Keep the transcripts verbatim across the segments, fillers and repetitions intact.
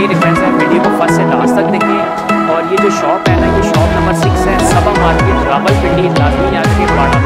ये डिफरेंस है, वीडियो को फर्स्ट से लास्ट तक देखें। और ये जो शॉप है ना, ये शॉप नंबर सिक्स है, सबा मार्केट, रावलपिंडी, लाजमी याद के पाड़ा।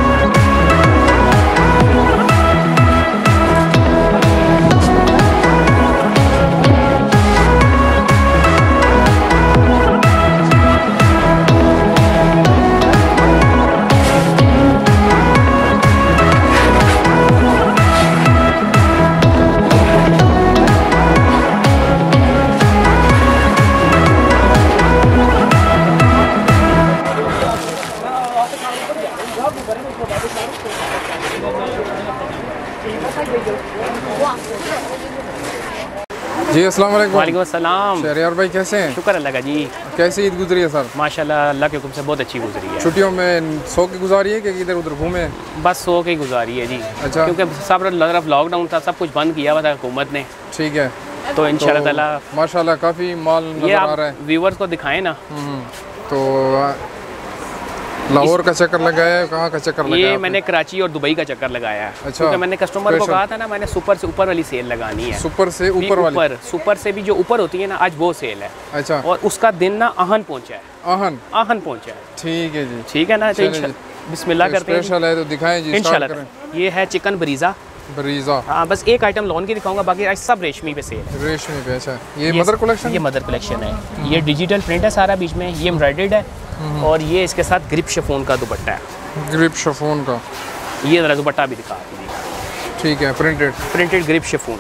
जी अस्सलाम वालेकुम। वालेकुम अस्सलाम। शहरियार भाई कैसे हैं? शुक्र अल्लाह का जी। कैसी ईद गुजरी है सर? माशाल्लाह अल्लाह के हुक्म से बहुत अच्छी गुजरी है। छुट्टियों में सो की गुजारी है कि इधर उधर घूमे? बस सो के ही गुजारी है जी। अच्छा। क्योंकि सब तरफ लॉकडाउन था, सब कुछ बंद किया हुआ था हुकूमत ने। ठीक है, तो इंशाल्लाह ताला माशाल्लाह काफ़ी माल नजर आ रहा है। व्यूवर्स को दिखाएं ना। तो लाहौर का चक्कर लगाया है, कहाँ का चक्कर लगाया? ये मैंने कराची और दुबई का चक्कर लगाया है। अच्छा। क्योंकि मैंने कस्टमर को कहा था ना, मैंने सुपर से ऊपर वाली सेल लगानी है। सुपर से ऊपर वाली? ऊपर सुपर से भी जो ऊपर होती है ना, आज वो सेल है। अच्छा। और उसका दिन ना आहन पहुंचा है। आहन आहन पहुंचा है। ठीक है जी। ठीक है ना, तो बिस्मिल्लाह करते हैं। स्पेशल है तो दिखाएं जी। इंशाल्लाह। ये है चिकन बरीज़ा। बरीज़ा। हाँ, बस एक आइटम लॉन की दिखाऊंगा, बाकी आज सब रेशमी पे सेल है। रेशमी पे। अच्छा, ये मदर कलेक्शन? ये मदर कलेक्शन है। ये डिजिटल प्रिंट है सारा, बीच में ये एम्ब्रॉयडर्ड है। और ये इसके साथ ग्रिप शिफॉन का दुपट्टा है। ग्रिप शिफॉन का? ये जरा दुपट्टा भी दिखा दीजिए। ठीक है, प्रिंटेड प्रिंटेड ग्रिप शिफॉन।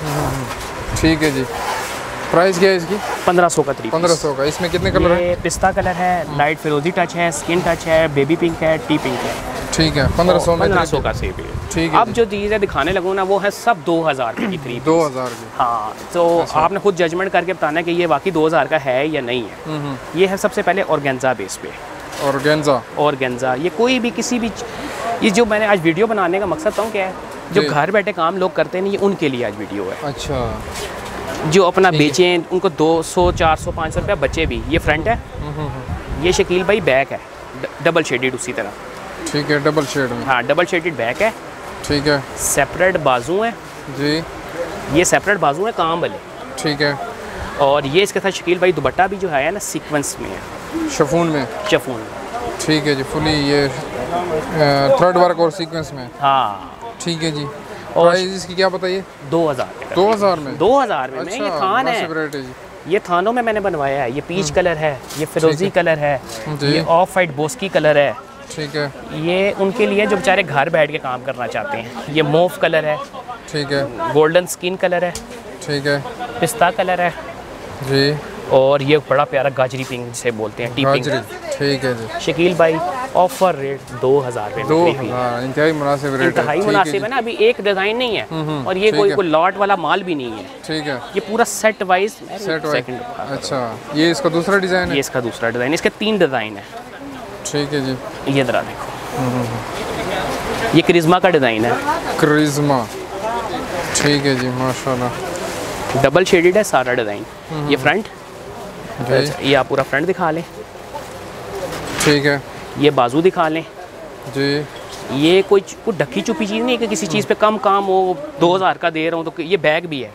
ठीक है जी। प्राइस क्या है इसकी? पंद्रह सौ का थ्री पंद्रह सौ का। इसमें कितने कलर है? ये पिस्ता कलर है, लाइट फिरोजी टच है, स्किन टच है, बेबी पिंक है, टी पिंक है। ठीक है, पंद्रह सौ में पंद्रह सौ का सेब है। ठीक है। अब जो चीज़ें दिखाने लगूँ ना, वो है सब दो हज़ार रुपये की थ्री। दो हज़ार की? हाँ, तो अच्छा। आपने खुद जजमेंट करके बताना है कि ये वाकई दो हज़ार का है या नहीं है। ये है सबसे पहले ऑर्गेन्जा बेस पे। ऑर्गेन्जा? ऑर्गेन्जा। ये कोई भी किसी भी, ये जो मैंने आज वीडियो बनाने का मकसद था क्या है, जो घर बैठे काम लोग करते नहीं, ये उनके लिए आज वीडियो है। अच्छा। जो अपना बेचें, उनको दो सौ चार सौ पाँच सौ रुपया बचे भी। ये फ्रंट है, ये शकील भाई बैक है, डबल शेडेड उसी तरह। ठीक है, डबल शेड में? हाँ, डबल शेडेड बैक है। ठीक है। सेपरेट बाजू है जी। ये सेपरेट बाजू है काम वाले। ठीक है। और ये इसके साथ शकील भाई दुपट्टा भी जो है ना, सीक्वेंस में है, शिफॉन में? शिफॉन। ठीक है जी, फुली ये थ्रेड वर्क और सीक्वेंस में? हाँ। ठीक है जी। और प्राइस इसकी क्या बताइए? दो हज़ार। दो हज़ार में? दो हज़ार में। अच्छा, ये थान है, ये थानों में मैंने बनवाया है। ये पीच कलर है, ये फिरोजी कलर है, ये ऑफ वाइट बोस्की कलर है। ठीक है। ये उनके लिए जो बेचारे घर बैठ के काम करना चाहते हैं। ये मोव कलर है। ठीक है। गोल्डन स्किन कलर है। ठीक है। पिस्ता कलर है जी। और ये बड़ा प्यारा गाजरी पिंक से बोलते हैं, टी पिंक। ठीक है जी। शकील भाई ऑफर रेट दो हज़ार रुपये। दो हाँ, इंतहाई मुनासिब रेट है। इंतहाई मुनासिब है ना। अभी एक डिज़ाइन नहीं है, और ये कोई कोई लॉट वाला माल भी नहीं है। ठीक है। ये पूरा सेट वाइज। Set wise. अच्छा, ये इसका दूसरा डिज़ाइन है? ये इसका दूसरा डिज़ाइन। इसके तीन डिज़ाइन है। ठीक है जी। ये जरा देखो, ये करिश्मा का डिज़ाइन है। करिश्मा। ठीक है जी, माशाल्लाह। डबल शेडेड है सारा डिज़ाइन। ये फ्रंट, ये आप पूरा फ्रंट दिखा लें। ठीक है। ये बाजू दिखा लें जी। ये कोई कोई ढकी चुपी चीज़ नहीं है कि किसी चीज़ पे कम काम हो, दो हज़ार का दे रहा हूँ तो। ये बैग भी है।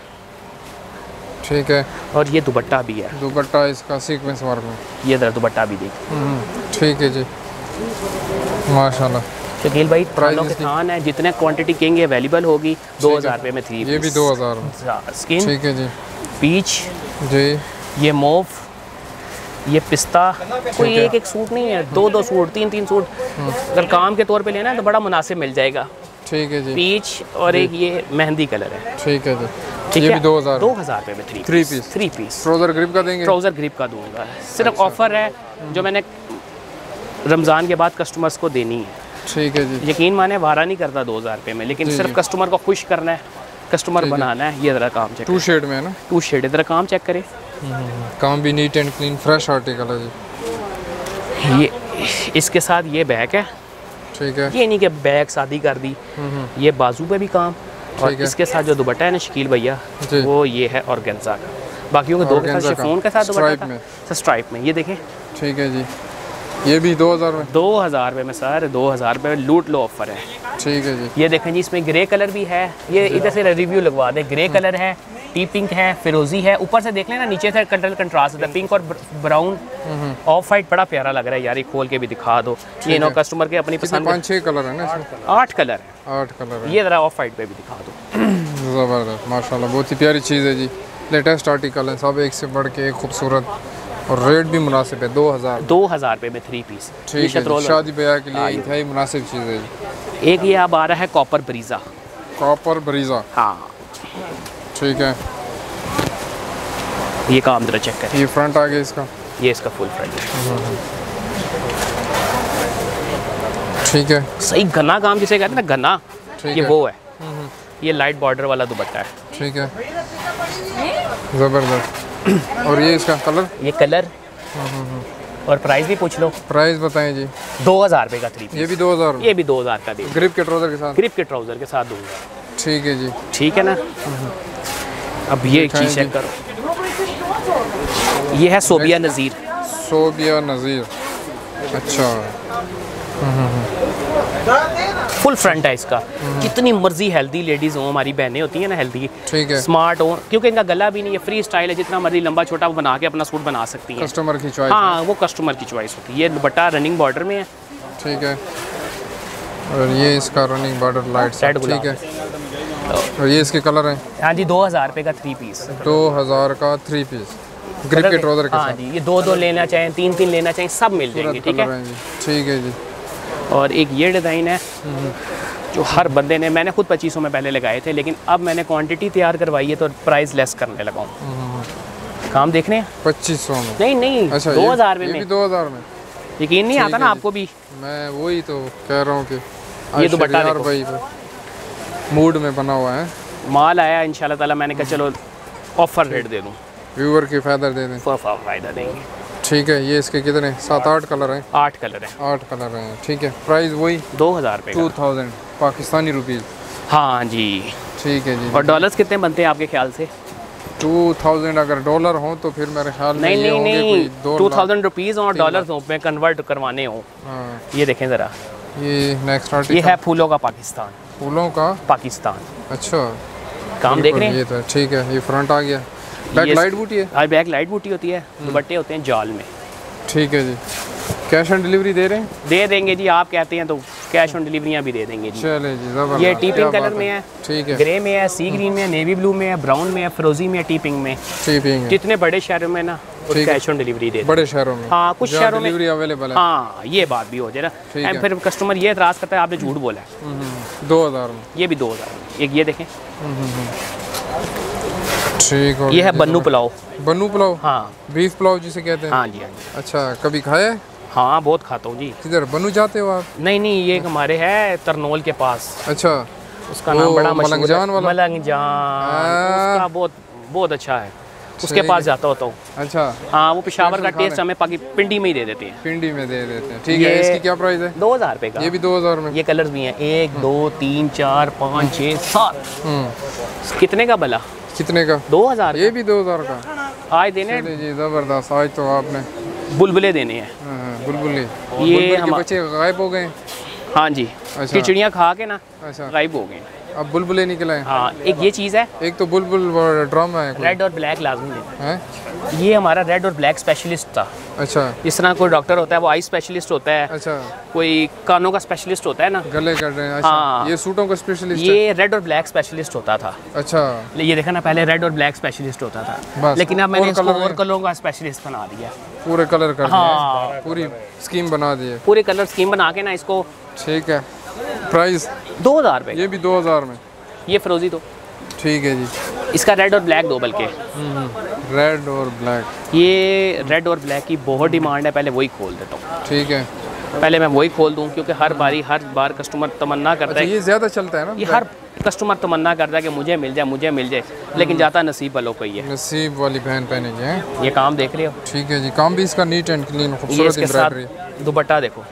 ठीक है। और ये दुपट्टा भी है। दुपट्टा इसका सीक्वेंस वर्क में? ये जरा दुपट्टा भी देख। ठीक है जी, माशाल्लाह। शकील भाई थानों के थान है, जितने क्वांटिटी कहेंगे अवेलेबल होगी। दो हज़ार रुपये में थ्री। ये भी दो हज़ार में? स्किन। ठीक है जी। पीच जी। ये मोव, ये पिस्ता। कोई एक एक सूट नहीं है, दो दो सूट, तीन तीन सूट अगर काम के तौर पे लेना है तो बड़ा मुनासिब मिल जाएगा। ठीक है जी। पीच और एक ये मेहंदी कलर है। ठीक है जी। ठीक ये है, भी दो हज़ार दो हज़ार रुपये में three three piece. Three piece trouser grip का देंगे? ट्राउज़र ग्रिप का दूंगा। सिर्फ ऑफर है जो मैंने रमज़ान के बाद कस्टमर्स को देनी है। ठीक है जी। यकीन माने वारा नहीं करता दो हज़ार रुपये में, लेकिन सिर्फ कस्टमर को खुश करना है, कस्टमर बनाना है। ये ज़रा काम चेक। टू शेड में है ना? Two shade. इधर काम चेक करें। काम भी neat and clean, fresh article है जी। ये इसके साथ ये बैग है। ठीक है। ये नहीं कि बैग शादी कर दी। ये बाजू पे भी काम। और इसके साथ जो दुपट्टा है ना शकील भैया, वो ये है ऑर्गेन्जा का। बाकियों के दो के साथ शिफॉन के साथ दुपट्टा था, स्ट्राइप में। ये देखें। ठीक है जी। ये भी दो हज़ार में? दो हज़ार रुपये में सर, दो हज़ार रुपये में लूट लो ऑफर है। ठीक है जी। ये देखें जी, इसमें ग्रे कलर भी है। ये इधर से रिव्यू लगवा दें। ग्रे कलर है, टी पिंक है, फिरोजी है, ऊपर से देख लेना नीचे से कलर कंट्रास्ट होता है, पिंक और ब्राउन ऑफ वाइट, बड़ा प्यारा लग रहा है यार। ये खोल के भी दिखा दो, ये नो कस्टमर के अपनी पसंद। पाँच छह कलर है ना इसमें? आठ कलर है। आठ कलर है। ये जरा ऑफ वाइट पे भी दिखा दो। ज़बरदस्त माशाल्लाह, बहुत ही प्यारी चीज़ है जी। लेटेस्ट आर्टिकल है सब, एक से बढ़ के एक खूबसूरत, और रेट भी मुनासिब है। दो हज़ार दो हज़ार रुपये में थ्री पीस। ठीक है, शादी ब्याह के लिए इंतहाई मुनासिब चीज़ है जी। एक ये अब आ रहा है कॉपर ब्रीजा। कॉपर ब्रीजा, हाँ ठीक है। ये काम जरा चेक करें। ये फ्रंट आ गया इसका, ये इसका फुल फ्रंट है। ठीक है, सही घना काम जिसे कहते हैं ना, घना, ये है। वो है। ये लाइट बॉर्डर वाला दुपट्टा है। ठीक है, ज़बरदस्त। और ये इसका कलर, ये कलर और प्राइस भी पूछ लो। प्राइस बताएं जी। दो हज़ार रुपये का थ्री पीस। ये भी दो हज़ार ये भी दो हज़ार का दे, ग्रिप के ट्राउज़र के साथ। ग्रिप के ट्राउज़र के साथ दूंगा। ठीक है जी, ठीक है ना। अब ये चीज़ चेक करो, ये है सोबिया नज़ीर। सोबिया नज़ीर, अच्छा। फुल फ्रंट है इसका। जितनी मर्जी हेल्दी लेडीज़ हो, हमारी बहनें होती हैं ना हेल्दी, ठीक है, स्मार्ट हो, क्योंकि इनका गला भी नहीं है, फ्री स्टाइल है, जितना मर्जी लंबा छोटा बना के अपना सूट बना सकती हैं। कस्टमर की चॉइस। हाँ, वो कस्टमर की चॉइस होती है। ये दुपट्टा रनिंग बॉर्डर में है। ठीक है, और ये इसका रनिंग बॉर्डर लाइट, ठीक है। और ये इसके कलर हैं। हाँ जी, दो हज़ार रुपये का थ्री पीस। दो हज़ार का थ्री पीस, ग्रिप के ट्राउज़र के साथ। हाँ जी, ये दो दो लेना चाहें, तीन तीन लेना चाहें, सब मिल जाएंगे। ठीक है, ठीक है जी। और एक ये डिज़ाइन है जो हर बंदे ने, मैंने खुद पच्चीस सौ में पहले लगाए थे, लेकिन अब मैंने क्वांटिटी तैयार करवाई है तो प्राइस लेस करने लगा हूँ। काम देख रहे हैं पच्चीस सौ में? नहीं नहीं, अच्छा, दो हज़ार में, में। दो हज़ार में यकीन नहीं आता ना आपको भी? मैं वही तो कह रहा हूँ कि ये दुपट्टा देखो, भाई मूड में बना हुआ है। माल आया इंशाल्लाह ताला, मैंने कहा चलो ऑफर रेट दे दूँ, व्यूअर की फ़ायदा दे दें। फ़ायदा देंगे। ठीक है, ये इसके कितने, सात आठ कलर हैं? आठ कलर हैं। आठ कलर हैं, ठीक है। प्राइस वही दो हज़ार रुपये, टू थाउजेंड पाकिस्तानी रुपीज़। हाँ जी, ठीक है जी। और डॉलर्स कितने बनते हैं आपके ख्याल से? टू थाउजेंड अगर डॉलर हो तो फिर मेरे ख्याल में नहीं ये नहीं नहीं, दो टू थाउजेंड रुपीज़ और डॉलर्स हो में कन्वर्ट करवाने हो। हाँ, ये देखें ज़रा, ये नेक्स्ट आर्टिकल, ये है फूलों का पाकिस्तान। फूलों का पाकिस्तान, अच्छा काम देख रहे हैं? ये तो ठीक है, ये फ्रंट आ गया। बैक लाइट बूटी है? हाँ, बैक लाइट बूटी होती है, दुपट्टे होते हैं जाल में। ठीक है जी। कैश ऑन डिलीवरी दे रहे हैं? दे देंगे जी, आप कहते हैं तो कैश ऑन डिलीवरियाँ भी दे देंगे जी। चले जी, ज़बरदस्त। ये टी पिंक कलर में है, ठीक है, ग्रे में है, सी ग्रीन में है, नेवी ब्लू में है, ब्राउन में है, फिरोजी में है, टी पिंक में। टी पिंक जितने बड़े शहरों में ना कैश ऑन डिलीवरी दे, बड़े शहरों में। हाँ, कुछ शहरों में डिलीवरी अवेलेबल है। हाँ, ये बात भी हो जाए ना, फिर कस्टमर ये एतराज करता है आपने झूठ बोला है। दो हज़ार में ये भी दो हज़ार। एक ये देखें, ठीक है। ये है बन्नू पुलाव। बन्नू पुलाव, हाँ, बीफ पुलाव जिसे कहते हैं। हाँ जी, हाँ जी। अच्छा, कभी खाया? हाँ, बहुत खाता हूँ जी। किधर बन्नू जाते हो आप? नहीं नहीं, ये हमारे है तरनोल के पास। अच्छा, उसका नाम बड़ा मशहूर है, मलंगजान वाला? मलंगजान, उसका बहुत बहुत अच्छा है, उसके पास जाता होता हूँ। अच्छा, हाँ, वो पेशावर का टेस्ट हमें पाकि पिंडी में ही दे देते हैं। पिंडी में दे देते हैं, ठीक है। इसकी क्या प्राइस है? दो हज़ार रुपये का। ये भी दो हज़ार में? ये कलर्स भी हैं, एक दो तीन चार पाँच छः सात। कितने का भला? कितने का? दो हज़ार। ये भी दो हज़ार का? आज देने जी, ज़बरदस्त। आज तो आपने बुलबुले देने हैं। बुलबुली, ये हम बच्चे गायब हो गए। हाँ जी, अच्छा, खिचड़ियाँ खा के ना अच्छा गायब हो गए। अब बुलबुले निकले हैं। हाँ, एक ये चीज़ है, एक तो बुलबुल ड्रम है, रेड और ब्लैक लाजमी लेना है। ये हमारा रेड और ब्लैक स्पेशलिस्ट था। अच्छा, जिस तरह कोई डॉक्टर होता है वो आई स्पेशलिस्ट होता है, अच्छा, कोई कानों का स्पेशलिस्ट होता है ना, गले कर रहे हैं। अच्छा, हाँ, ये सूटों का स्पेशलिस्ट ये रेड और ब्लैक स्पेशलिस्ट होता था। अच्छा, ये देखा ना, पहले रेड और ब्लैक स्पेशलिस्ट होता था, लेकिन अब मैंने इसको और कलरों का स्पेशलिस्ट बना दिया। पूरे कलर कर हाँ, दिए, पूरी स्कीम बना दी है, पूरे कलर स्कीम बना के ना इसको। ठीक है। प्राइस दो हज़ार रुपये। ये भी दो हज़ार में? ये फिरोजी दो। ठीक है जी। इसका रेड और ब्लैक दो, बल्कि रेड और ब्लैक। ये रेड और ब्लैक की बहुत डिमांड है, पहले वही खोल देता हूँ। ठीक है, पहले मैं वही खोल दूँ, क्योंकि हर बारी हर बार कस्टमर तमन्ना करता अच्छा, है। ये ज़्यादा चलता है ना? ये हर कस्टमर तमन्ना करता है कि मुझे मिल जाए, मुझे मिल जाए, लेकिन जाता नसीब वालों को ही है। नसीब वाली बहन पहनेगी हैं। ये काम देख रहे हो? ठीक है जी। काम भी इसका नीट एंड क्लीन, ये खूबसूरत इसके साथ एम्ब्रॉयडरी। दुपट्टा देखो,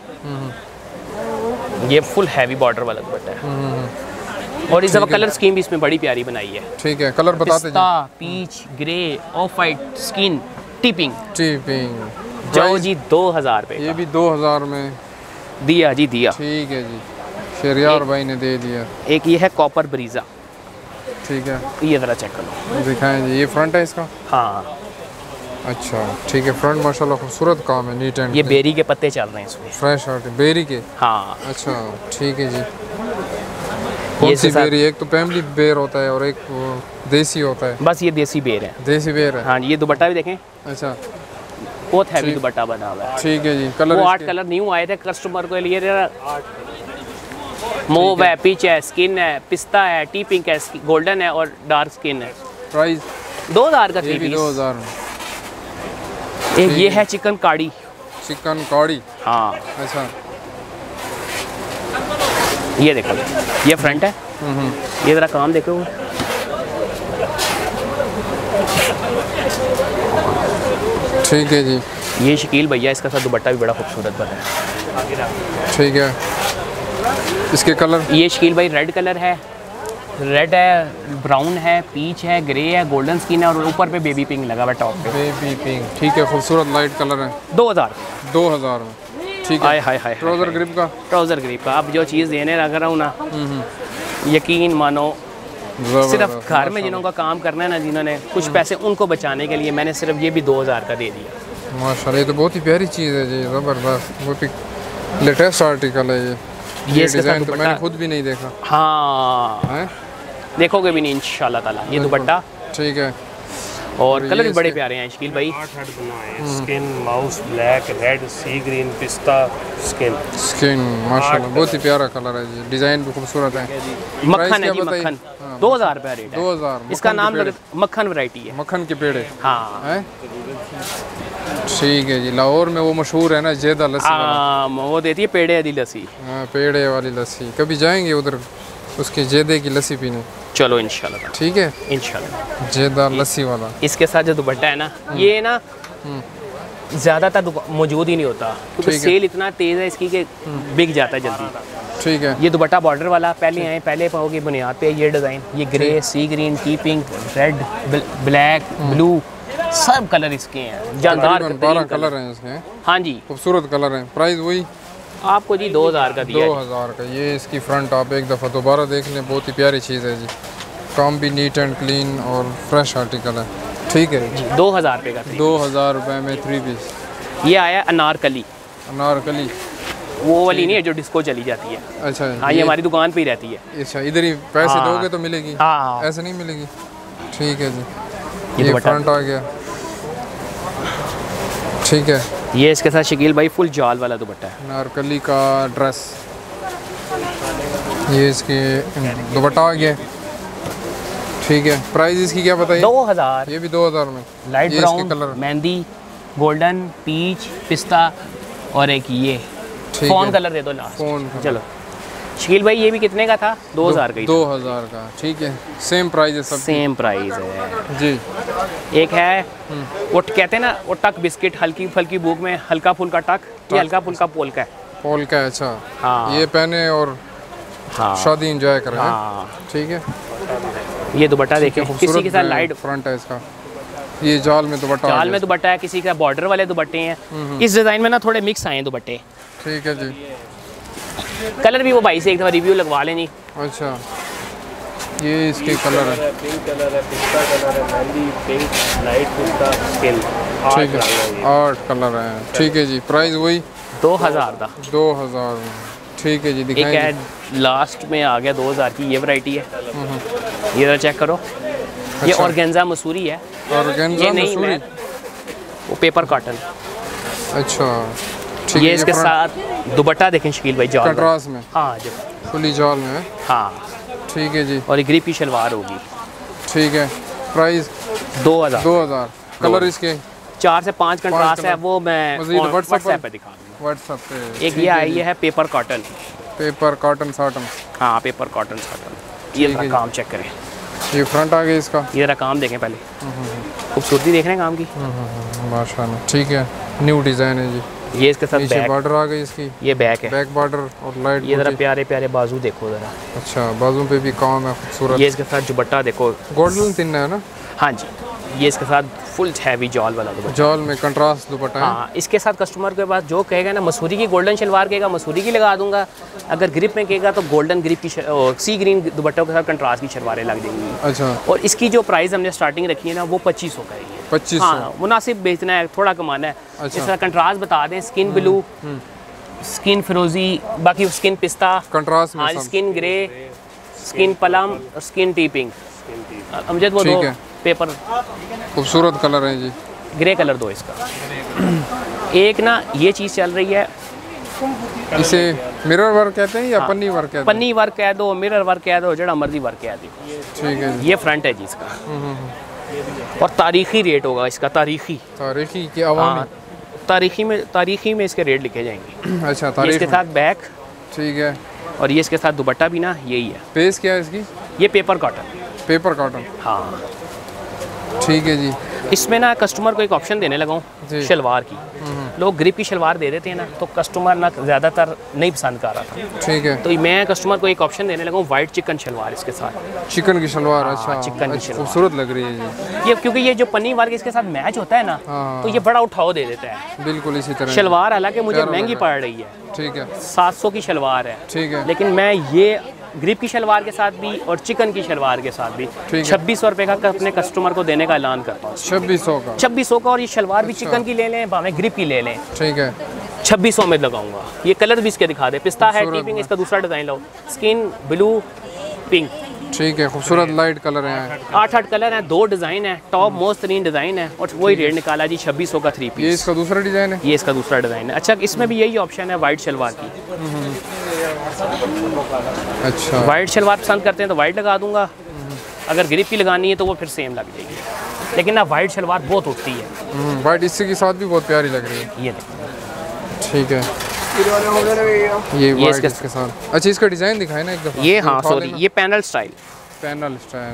ये फुल हैवी बॉर्डर वाला दुपट्टा है, और इस दफ़ा कलर स्कीम भी इसमें बड़ी प्यारी बनाई है। ठीक है, कलर बताते जाइए। Peach, grey, off white, skin, tipping. Tipping जाओ जी, दो हज़ार रुपये। ये भी दो हज़ार में दिया जी, दिया। ठीक है जी, शरियार भाई ने दे दिया। एक ये है कॉपर ब्रीजा। ठीक है, ये ज़रा चेक करो, दिखाएं जी। ये फ्रंट है इसका? हाँ अच्छा ठीक है, फ्रंट माशाल्लाह खूबसूरत काम है, नीट एंड। ये बेरी के पत्ते चल रहे हैं इसमें, फ्रेश आर्ट बेरी के? हाँ। अच्छा ठीक है जी। कौन सी बेरी? एक तो फैमिली बेर होता है और एक वो देसी होता है। बस ये देसी बेर है। देसी बेर है, हाँ। ये दुपट्टा भी देखें। अच्छा, बहुत हैवी दुपट्टा बना हुआ है। ठीक है जी। कलर? वो आठ कलर न्यू आए थे कस्टमर के लिए। मूव है, पीच है, स्किन है, पिस्ता है, टी पिंक है, गोल्डन है और डार्क स्किन है। प्राइस? दो हजार का। ये भी दो हजार में। एक ये है चिकन काड़ी। चिकन काड़ी? हाँ। अच्छा, ये देखो, ये फ्रंट है। ये जरा काम देखो। ठीक है जी। ये शकील भैया, इसका साथ दुपट्टा भी बड़ा खूबसूरत बना है। ठीक है, इसके कलर? ये शकील भाई रेड कलर है, रेड है, ब्राउन है, पीच है, ग्रे है, गोल्डन स्किन है और ऊपर पे बेबी पिंक लगा हुआ है टॉप पे। बेबी पिंक, ठीक है, खूबसूरत लाइट कलर है। दो हजार दो हजार में, ठीक है। Hi hi hi. Trouser grip का? ट्राउजर ग्रिप का। अब जो चीज़ देने लग रहा हूँ ना, यकीन मानो, सिर्फ घर में जिन्हों का काम करना है ना, जिन्होंने कुछ पैसे उनको बचाने के लिए मैंने सिर्फ ये भी दो हजार का दे दिया। माशाल्लाह, ये तो बहुत ही प्यारी चीज़ है जी, ज़बरदस्त, बहुत ही लेटेस्ट आर्टिकल है ये। ये डिज़ाइन तो मैंने खुद भी नहीं देखा। हाँ है? देखोगे भी नहीं इंशाल्लाह ताला। ये दुपट्टा, ठीक है, और कलर भी बड़े प्यारे हैं शकील भाई। आठ हेड बनाए हैं। Skin, mouse, black, red, sea green, पिस्ता, स्किन। स्किन माशाल्लाह बहुत ही प्यारा कलर है जी, डिज़ाइन भी खूबसूरत है। मक्खन है जी, मक्खन। दो हजार रुपया रेट है। दो हजार। इसका नाम मक्खन वैरायटी है। मक्खन के पेड़े? हाँ है? ठीक है जी। लाहौर में वो मशहूर है ना जेदा लस्सी वाला। हाँ, वो देती है पेड़े वाली लस्सी। हाँ, पेड़े वाली लस्सी। कभी जाएंगे उधर उसके जेदे की लस्सी पीने? चलो इंशाल्लाह। ठीक है, इंशाल्लाह। जेदा लस्सी वाला। इसके साथ जो दुपट्टा है ना, ये ना ज़्यादातर मौजूद ही नहीं होता क्योंकि सेल इतना तेज़ है इसकी कि बिक जाता है जल्दी। ठीक है, ये दुपट्टा बॉर्डर वाला पहले आए पहले पाओ की बुनियाद पे ये डिज़ाइन। ये grey, sea green, tea pink, red, black, blue, सब कलर इसके हैं। जानदार बारह कलर हैं इसके। हाँ जी, खूबसूरत कलर हैं। प्राइस वही आपको जी दो हज़ार का दिया। दो हज़ार का। ये इसकी फ्रंट आप एक दफ़ा दोबारा देख लें, बहुत ही प्यारी चीज़ है जी। काम भी नीट एंड क्लीन और फ्रेश आर्टिकल है। ठीक है जी, दो हज़ार रुपये का। दो हज़ार रुपये में थ्री पीस। ये आया अनारकली। अनारकली वो वाली नहीं है जो डिस्को चली जाती है। अच्छा, हाँ, ये हमारी दुकान पे ही रहती है। अच्छा, इधर ही पैसे हाँ। दोगे तो मिलेगी? हाँ, ऐसे नहीं मिलेगी। ठीक है जी। ये, ये फ्रंट आ गया। ठीक है, ये इसके साथ शकील भाई फुल जाल वाला दुपट्टा है। अनारकली का ड्रेस। ये इसके दुपट्टा आ गया। ठीक है, प्राइस इसकी क्या बताइए? दो हज़ार। ये भी दो हज़ार में। लाइट ये ब्राउन, इसके कलर मेहंदी, गोल्डन, पीच, पिस्ता और एक ये ठीक फोन है। कलर दे दो लास्ट। फोन चलो शकील भाई, ये भी कितने का था? दो हज़ार का ही। दो हज़ार का। ठीक है, सेम प्राइस है सब। सेम प्राइस है जी। एक है वो कहते हैं ना, वो टक बिस्किट, हल्की फुल्की भूख में हल्का फुल्का टक, ये हल्का फुल्का पोल का है। पोल का है, अच्छा। हाँ। ये पहने और हाँ शादी एंजॉय करें। हाँ। ठीक है, ये दुपट्टा देखिए, किसी के साथ लाइट फ्रंट है इसका। ये जाल में दुपट्टा, जाल में दुपट्टा है, किसी का बॉर्डर वाले दुपट्टे हैं। इस डिज़ाइन में ना थोड़े मिक्स आए हैं दुपट्टे। ठीक है जी। कलर भी वो भाई से एक दफ़ा रिव्यू लगवा लें जी। अच्छा, ये इसके कलर है। पिंक कलर है, पिस्ता कलर है, मेहंदी, पिंक, लाइट पिस्ता, स्किन। ठीक है, आठ कलर है। ठीक है जी, प्राइस वही दो हज़ार का। दो हज़ार में। ठीक है जी, एक दिखाएंगे। है लास्ट में आ गया दो हज़ार की, ये वैरायटी है। ये जरा चेक करो। ये अच्छा। ऑर्गेन्जा मसूरी है। ऑर्गेन्जा ये नहीं, मसूरी? मैं वो पेपर कॉटन। अच्छा, ठीक ये है। इसके साथ दुपट्टा देखें शकील भाई, जाल कंट्रास्ट में। हाँ जी, फुली जाल में है। हाँ। ठीक है जी। और ग्रिप की शलवार होगी। ठीक है, प्राइस दो हज़ार। दो हज़ार। कलर इसके चार से पाँच कंट्रास्ट है, वो मैं मज़ीद व्हाट्सएप पे दिखा दूँगा। व्हाट्सएप पे। एक ये आई है paper cotton. Paper cotton satin. हाँ, पेपर कॉटन साटन। ये जरा काम चेक करें। ये फ्रंट आ गया इसका। ये जरा काम देखें पहले, खूबसूरती देख रहे हैं काम की। माशाल्लाह, ठीक है, न्यू डिज़ाइन है जी। ये इसके साथ नीचे बैक, बॉर्डर आ गई इसकी। ये बैक है। बैक बॉर्डर और लाइट। ये जरा प्यारे प्यारे बाजू देखो जरा। अच्छा, बाजू पे भी काम है खूबसूरत। ये इसके साथ दुपट्टा देखो। गोल्डन थिन है ना? हाँ जी, ये इसके साथ फुल हैवी जॉल वाला दुपट्टा, जॉल में कंट्रास्ट दुपट्टा है। हाँ, इसके साथ कस्टमर के पास जो कहेगा ना मसूरी की गोल्डन शलवार कहेगा मसूरी की लगा दूंगा, अगर ग्रिप में कहेगा तो गोल्डन ग्रिप की सी ग्रीन दुपट्टों के साथ कंट्रास्ट की शलवारें लग देंगी। अच्छा, और इसकी जो प्राइस हमने स्टार्टिंग रखी है ना वो पच्चीस सौ का है। पच्चीस हाँ, मुनासिब बेचना है, थोड़ा कमाना है। अच्छा। इसका कंट्रास्ट बता दें, स्किन ब्लू, स्किन फिरोजी, बाकी स्किन पिस्ता, कंट्रास्ट में हाँ, सब। स्किन ग्रे, स्किन पलम और स्किन टीपिंग। अमजद वो दो पेपर, खूबसूरत कलर है जी, ग्रे कलर दो इसका। एक ना ये चीज़ चल रही है, इसे मिरर वर्क कहते हैं या हाँ, पन्नी वर्क कहते हैं? पन्नी वर्क कह दो, मिरर वर्क कह दो, जड़ा मर्जी वर्क कह दो। ठीक है जी। ये फ्रंट है जी इसका, और तारीखी रेट होगा इसका, तारीखी तारीखी की आवामी, हाँ, तारीखी में तारीखी में इसके रेट लिखे जाएंगे। अच्छा, ये तारीख इसके में। साथ बैक, ठीक है, और ये इसके साथ दुपट्टा भी ना यही है। पेस क्या है इसकी? ये पेपर कॉटन, पेपर कॉटन, हाँ। ठीक है जी। इसमें ना कस्टमर को एक ऑप्शन देने लगा जी। हूँ शलवार की। लोग ग्रिप की शलवार दे देते हैं ना, तो कस्टमर ना ज़्यादातर नहीं पसंद कर रहा था, ठीक है, तो मैं कस्टमर को एक ऑप्शन देने लगा हूँ वाइट चिकन शलवार इसके साथ। चिकन की शलवार, हाँ, अच्छा, चिकन की अच्छा, शलवार। खूबसूरत लग रही है जी। ये क्योंकि ये जो पन्नी वर्क इसके साथ मैच होता है ना, हाँ, तो ये बड़ा उठाव दे देता है। बिल्कुल इसी तरह शलवार हालांकि मुझे प्यारा महंगी लग पड़ रही है, ठीक है, सात सौ की शलवार है, ठीक है, लेकिन मैं ये ग्रिप की शलवार के साथ भी और चिकन की शलवार के साथ भी है। छब्बीस सौ रुपये का अपने कस्टमर को देने का ऐलान करता हूँ। छब्बीस सौ का, छब्बीस सौ का, और ये शलवार भी चिकन की ले लें, भावें ग्रिप की ले लें, ठीक है, छब्बीस सौ में लगाऊंगा। ये कलर भी इसके दिखा दे, पिस्ता है, खूबसूरत टीपिंग, इसका दूसरा डिज़ाइन लो, स्किन ब्लू पिंक, ठीक है, खूबसूरत लाइट कलर है। आठ आठ कलर हैं, दो डिज़ाइन है, टॉप मोस्ट तरीन डिज़ाइन है, और वही रेट निकाला जी छब्बीस सौ का थ्री ये पीस। इसका दूसरा डिजाइन है, ये इसका दूसरा डिज़ाइन है। अच्छा, इसमें भी यही ऑप्शन है वाइट शलवार की। अच्छा, वाइट शलवार पसंद करते हैं तो वाइट लगा दूंगा, अगर ग्रिप की लगानी है तो वो फिर सेम लग जाएगी, लेकिन ना वाइट शलवार बहुत उठती है। वाइट इससे के साथ भी बहुत प्यारी लग रही है। ये देखो, ठीक है, ये वाइट इसके- इसके साथ। अच्छा, इसका डिजाइन दिखाए ना एक दफा। ये हाँ उठा सॉरी, लेना। ये पैनल स्टाइल, पैनल स्टाइल,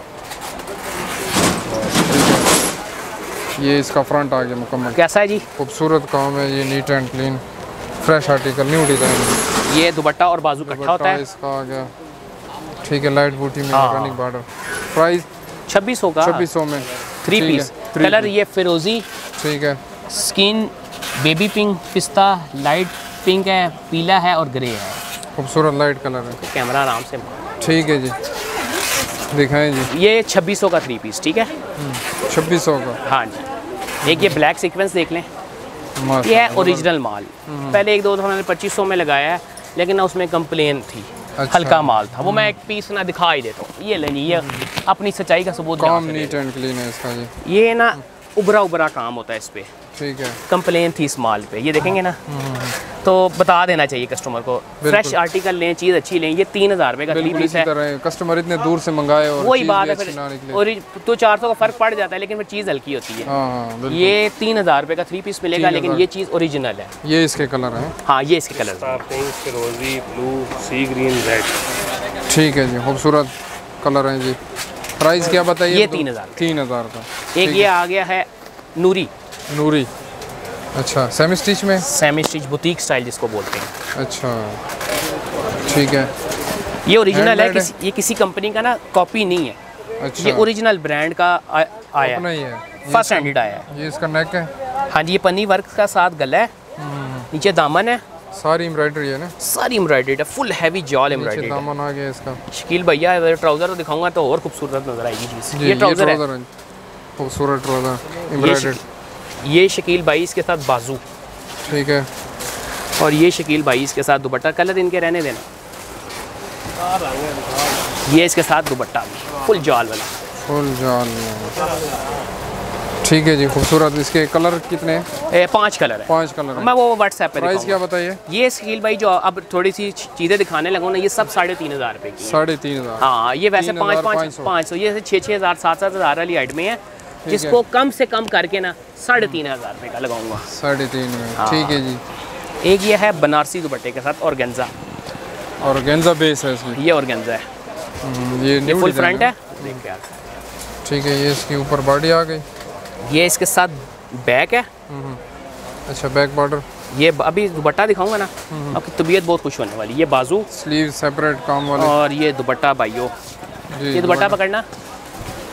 ये इसका फ्रंट आ गया मुकम्मल। कैसा है जी? खूबसूरत काम है ये, neat and clean, fresh article, new design. ये दुपट्टा और बाजू इकट्ठा होता है। इसका आ गया, ठीक है, लाइट बूटी में हाँ। Running border. प्राइस छब्बीस सौ का, छब्बीस सौ में थ्री ठीक पीस। है, थ्री कलर पीस। ये फिरोजी, ठीक है, स्किन बेबी पिंक, पिस्ता, लाइट पिंक है, पीला है और ग्रे है। खूबसूरत लाइट कलर है। कैमरा आराम से, ठीक है जी, दिखाएं जी। ये छब्बीस सौ का थ्री पीस, ठीक है। छब्बीस सौ का, हाँ जी। एक ये ब्लैक सीक्वेंस देख लें, ये है माशाल्लाह। ओरिजिनल माल। पहले एक दो दफा मैंने पच्चीस सौ में लगाया है, लेकिन ना उसमें कंप्लेन थी, अच्छा। हल्का माल था। वो मैं एक पीस ना दिखा ही देता हूँ, ये ले जी, ये अपनी सच्चाई का सबूत काम यहाँ से नीट एंड क्लीन है इसका जी, दे। ये ना उभरा उभरा काम होता है इस पे, ठीक है, कंप्लेन थी इस माल पे, ये देखेंगे ना तो बता देना चाहिए कस्टमर को, फ्रेश आर्टिकल लें, चीज़ अच्छी लें। ये तीन हज़ार रुपये का थ्री बिल्कुल पीस इसी है। तरह कस्टमर इतने दूर से मंगाए और वही चीज़ बात भी है अच्छी फिर, ना निकले। और तो चार सौ का फ़र्क पड़ जाता है, लेकिन फिर चीज़ हल्की होती है। हाँ हाँ, बिल्कुल। ये तीन हज़ार रुपये का थ्री पीस मिलेगा, लेकिन ये चीज़ ओरिजिनल है। ये इसके कलर हैं, हाँ, ये इसके कलर हैं। पिंक, फिरोजी, ब्लू, सी ग्रीन, रेड। ठीक है जी, खूबसूरत कलर हैं जी। प्राइस क्या बताइए? ये तीन हज़ार तीन हज़ार का। एक ये आ गया है नूरी, नूरी, अच्छा, सेमी स्टिच में, सेमी स्टिच बुटीक स्टाइल जिसको बोलते हैं। अच्छा, ठीक है, ये ओरिजिनल है, Handmade किसी, ये किसी कंपनी का ना कॉपी नहीं है, अच्छा, ये ओरिजिनल ब्रांड का आ, आया अपना है, ही है। ये फर्स्ट हैंडेड आया है। ये इसका नेक है, हाँ जी, ये पन्नी वर्क का साथ गला है, नीचे दामन है, सारी एम्ब्रॉयडरी है ना, सारी एम्ब्रॉयडेड है, फुल हैवी जॉल नीचे एम्ब्रॉयडेड है। दामन आ गया इसका। शकील भैया ट्राउजर तो दिखाऊंगा तो और खूबसूरत नजर आएगी चीज़। जी, ये ट्राउजर है, है, खूबसूरत ट्राउजर ये एम्ब्रॉयडर्ड, शकील- ये शकील भाई इसके साथ बाजू, ठीक है, और ये शकील भाई इसके साथ दुपट्टा। कलर इनके रहने देना। ये इसके साथ दुपट्टा भी फुल जाल वाला, फुल जाल में, ठीक है जी, खूबसूरत। इसके कलर कितने हैं? ए, पांच कलर है, पांच कलर मैं हैं। वो व्हाट्सएप पे प्राइस क्या दिखाऊंगा। बताइए? ये शकील भाई जो अब थोड़ी सी चीज़ें दिखाने लगूँ ना, ये सब साढ़े तीन हज़ार रुपये की है। साढ़े तीन हज़ार हाँ, ये वैसे तीन पाँच हज़ार पाँच पाँच सौ। पाँच सौ, ये छः छः हज़ार सात सात हज़ार वाली आइट में है, जिसको कम से कम करके ना साढ़े तीन हज़ार रुपये का लगाऊंगा। साढ़े तीन में, हाँ। ठीक है जी। एक ये है बनारसी दुपट्टे के साथ ऑर्गेन्जा, और गेंजा बेस है इसमें, ये ऑर्गेन्जा है, हम्म, ये ये न्यू फुल डिज़ाइन फ्रंट है, देख के आप। ठीक है, ये इसके ऊपर बॉडी आ गई, ये इसके साथ बैक है। अच्छा, बैक बॉर्डर, ये ब- अभी दुपट्टा दिखाऊंगा ना, आपकी तबीयत बहुत खुश होने वाली। ये बाजू स्लीव सेपरेट काम वाले, और ये दुपट्टा भाइयों, जी, ये दुपट्टा पकड़ना,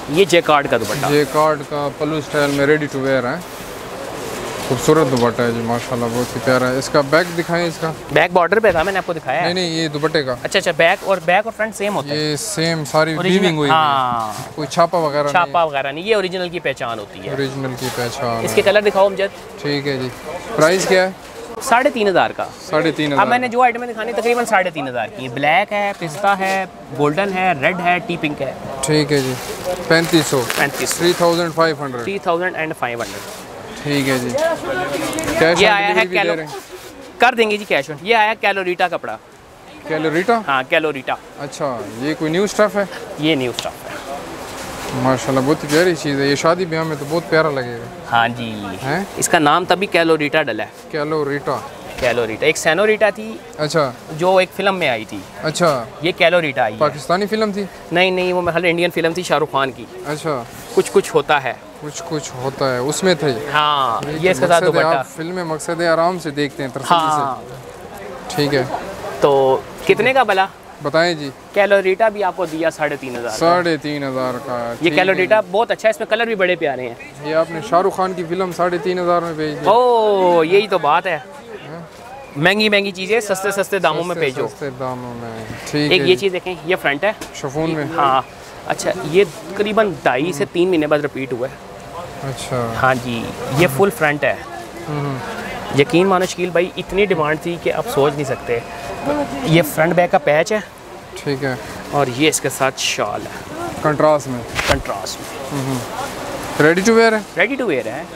ये जेकार्ड का दुपट्टा, जेकार्ड का पल्लू स्टाइल में रेडी टू वेयर है, खूबसूरत दुपट्टा है जी माशाल्लाह, बहुत ही प्यारा है। इसका बैक दिखाएं, इसका बैक बॉर्डर पे था, मैंने आपको दिखाया है। नहीं नहीं, ये दुपट्टे का। अच्छा अच्छा, बैक और बैक और फ्रंट सेम होता है, ये सेम सारी वीविंग हुई हाँ, है, कोई छापा वगैरह छापा वगैरह नहीं, ये ओरिजिनल की पहचान होती है, ओरिजिनल की पहचान। इसके कलर दिखाओ अमजद। ठीक है जी, प्राइस क्या है? साढ़े तीन हज़ार का। साढ़े तीन अब हज़ार मैंने जो आइटमें दिखानी तकरीबन साढ़े तीन हज़ार की, ब्लैक है, पिस्ता है, गोल्डन है, रेड है, टी पिंक है। ठीक है जी, पैंतीस सौ पैंतीस three thousand five hundred three thousand and five hundred ठीक है जी। कैश ये आया है कैलो, कर देंगे जी कैश ऑन। ये आया कैलोरीटा कपड़ा। कैलोरीटा? हाँ कैलोरीटा। अच्छा, ये कोई न्यू स्टफ है? ये न्यू स्टफ है माशाल्लाह, बहुत ही प्यारी चीज़ है, ये शादी ब्याह में तो बहुत प्यारा लगेगा। हाँ जी हैं? इसका नाम तभी कैलोरीटा डला है। कैलोरीटा। कैलोरीटा, एक सैनोरीटा थी, अच्छा, जो एक फिल्म में आई थी। अच्छा, ये कैलोरीटा आई है। पाकिस्तानी फिल्म थी? नहीं नहीं, वो महल इंडियन फिल्म थी शाहरुख खान की। अच्छा, कुछ कुछ होता है, कुछ कुछ होता है उसमें थे। हाँ, ये ये इसके साथ दुपट्टा। फिल्म में मकसद है आराम से देखते हैं तसल्ली हाँ से। ठीक है, तो कितने का भला बताएं जी। कैलोरीटा भी आपको दिया साढ़े तीन हज़ार साढ़े तीन हज़ार का। ये कैलोरीटा बहुत अच्छा है, इसमें कलर भी बड़े प्यारे हैं। ये आपने शाहरुख खान की फिल्म साढ़े तीन हज़ार में भेज दी। ओ यही तो बात है, महंगी महंगी चीज़ें सस्ते सस्ते दामों में भेजो। सस्ते दामों में, ठीक एक है। ये चीज़ देखें, ये फ्रंट है शिफॉन में। हाँ अच्छा, ये तकरीबन ढाई से तीन महीने बाद रिपीट हुआ है। अच्छा, हाँ जी, ये फुल फ्रंट है। यकीन मानो शकील भाई, इतनी डिमांड थी कि आप सोच नहीं सकते। ये फ्रंट बैक का पैच है, ठीक है, और ये इसके साथ शॉल है कंट्रास्ट में। कंट्रास्ट में, रेडी टू वेयर है? रेडी टू वेयर है।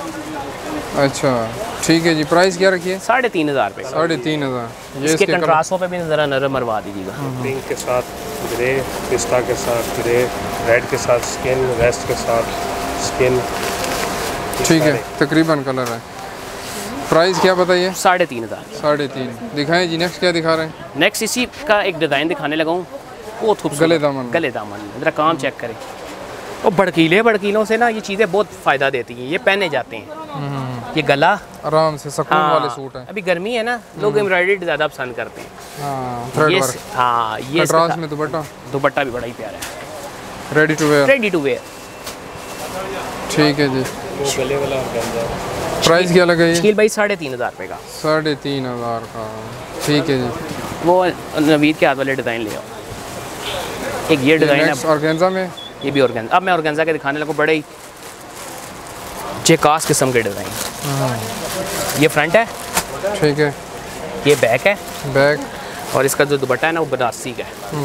अच्छा, ठीक है जी, प्राइस क्या रखिए? साढ़े तीन हज़ार रुपये। साढ़े तीन हज़ार। ये इसके कंट्रास्टों पे भी ज़रा नरम मरवा दीजिएगा। पिंक के साथ ग्रे, पिस्ता के साथ ग्रे, रेड के साथ स्किन, वेस्ट के साथ स्किन। ठीक है, तकरीबन कलर है। प्राइस क्या बताइए? साढ़े तीन हज़ार। साढ़े तीन। दिखाएं जी, नेक्स्ट क्या दिखा रहे हैं? नेक्स्ट इसी का एक डिज़ाइन दिखाने लगा हूँ, बहुत खूबसूरत। गले दामन। गले दामन, ज़रा काम चेक करें। और भड़कीले भड़कीलों से ना ये चीज़ें बहुत फ़ायदा देती हैं, ये पहने जाते हैं। ये गला आराम से सुकून हाँ, वाले सूट है। अभी गर्मी है ना, लोग एम्ब्रॉयडरी ज़्यादा पसंद करते हैं। हाँ, थ्रेड ये वर्क। हाँ, ये कंट्रास्ट में दुपट्टा। दुपट्टा भी बड़ा ही प्यारा है, ready to wear. Ready to wear. ठीक है जी, वो गले वाला ऑर्गेन्जा। प्राइस क्या लगा ये? शकील भाई साढ़े तीन हज़ार रुपये का। साढ़े तीन हज़ार का, ठीक है जी। वो नवीद के हाथ वाले डिज़ाइन ले आओ। एक ये डिज़ाइन है ऑर्गेन्जा में, ये भी ऑर्गेन्जा। अब मैं ऑर्गेन्जा के दिखाने लगूँ, बड़े ही जेकास किस्म के डिज़ाइन। ये फ्रंट है, ठीक है, ये बैक है, बैक, और इसका जो दुपट्टा है ना वो बनारसी का है।